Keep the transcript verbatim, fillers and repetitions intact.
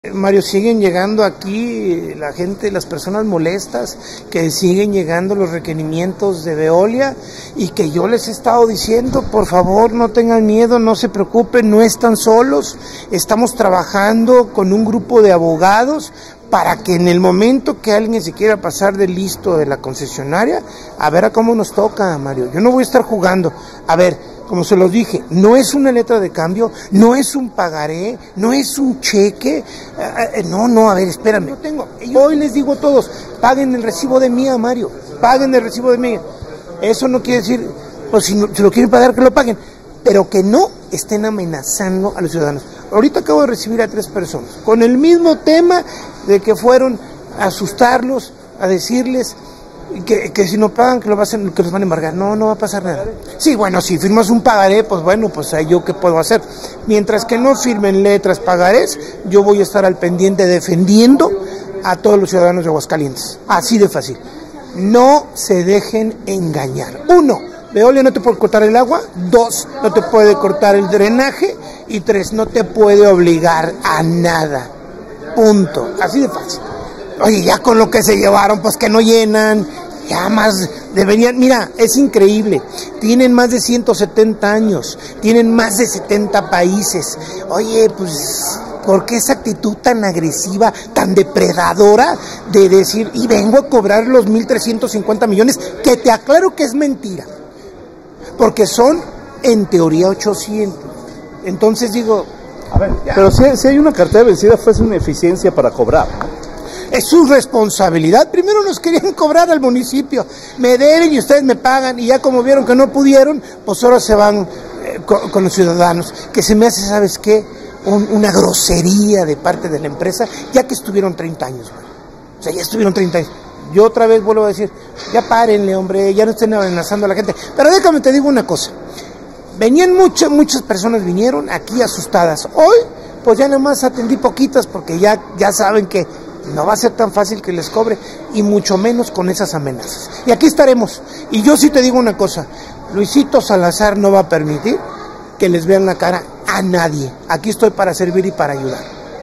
Mario, siguen llegando aquí la gente, las personas molestas, que siguen llegando los requerimientos de Veolia y que yo les he estado diciendo, por favor, no tengan miedo, no se preocupen, no están solos, estamos trabajando con un grupo de abogados para que en el momento que alguien se quiera pasar de listo de la concesionaria, a ver a cómo nos toca, Mario. Yo no voy a estar jugando, a ver, como se los dije, no es una letra de cambio, no es un pagaré, no es un cheque, eh, no, no, a ver, espérame, yo tengo, hoy les digo a todos, paguen el recibo de mía, Mario, paguen el recibo de mía. Eso no quiere decir, pues si, no, si lo quieren pagar, que lo paguen, pero que no estén amenazando a los ciudadanos. Ahorita acabo de recibir a tres personas, con el mismo tema de que fueron a asustarlos, a decirles Que, que si no pagan, que, lo va a hacer, que los van a embargar. No, no va a pasar nada. Sí, bueno, si firmas un pagaré, pues bueno, pues ahí yo qué puedo hacer. Mientras que no firmen letras pagarés, yo voy a estar al pendiente defendiendo a todos los ciudadanos de Aguascalientes. Así de fácil. No se dejen engañar. Uno, Veolia no te puede cortar el agua. Dos, no te puede cortar el drenaje. Y tres, no te puede obligar a nada. Punto. Así de fácil. Oye, ya con lo que se llevaron, pues que no llenan, ya más deberían, mira, es increíble, tienen más de ciento setenta años, tienen más de setenta países, oye, pues, ¿por qué esa actitud tan agresiva, tan depredadora de decir, y vengo a cobrar los mil trescientos cincuenta millones, que te aclaro que es mentira, porque son, en teoría, ochocientos, entonces digo, a ver, ya. Pero si, si hay una cartera vencida, fue una eficiencia para cobrar, ¿no? Es su responsabilidad. Primero nos querían cobrar al municipio. Me deben y ustedes me pagan. Y ya como vieron que no pudieron, pues ahora se van eh, con, con los ciudadanos. Que se me hace, ¿sabes qué? Un, una grosería de parte de la empresa, ya que estuvieron treinta años. Man. O sea, ya estuvieron treinta años. Yo otra vez vuelvo a decir, ya párenle, hombre, ya no estén amenazando a la gente. Pero déjame te digo una cosa. Venían muchas, muchas personas vinieron aquí asustadas. Hoy, pues ya nada más atendí poquitas porque ya, ya saben que no va a ser tan fácil que les cobre, y mucho menos con esas amenazas. Y aquí estaremos. Y yo sí te digo una cosa, Luisito Salazar no va a permitir que les vean la cara a nadie. Aquí estoy para servir y para ayudar.